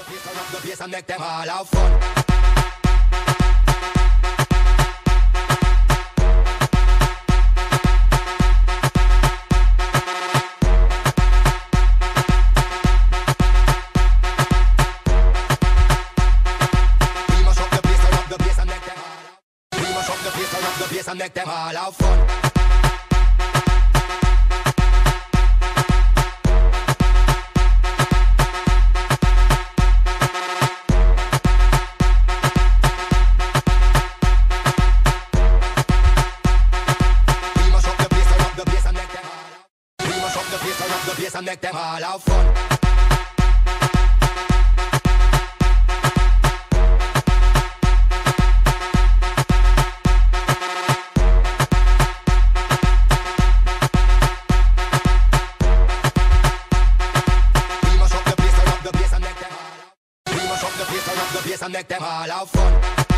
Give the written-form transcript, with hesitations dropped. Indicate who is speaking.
Speaker 1: Turn up the bass and make them all have fun. Bass and make them all have fun. We must up the bass, turn up the bass and make them all have. We must up the bass, turn up the bass and make them all have fun. Turn up the bass and make them all have fun.